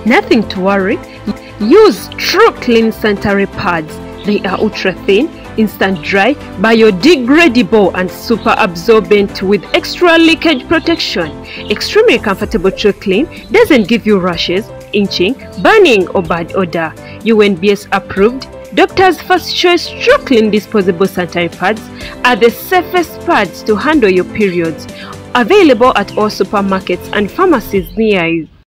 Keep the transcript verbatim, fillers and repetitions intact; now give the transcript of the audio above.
Nothing to worry. Use True Clean Sanitary pads. They are ultra thin, instant dry, biodegradable and super absorbent with extra leakage protection. Extremely comfortable. True Clean doesn't give you rashes, itching, burning or bad odor. U N B S approved, doctors' first choice True Clean disposable sanitary pads are the safest pads to handle your periods. Available at all supermarkets and pharmacies near you.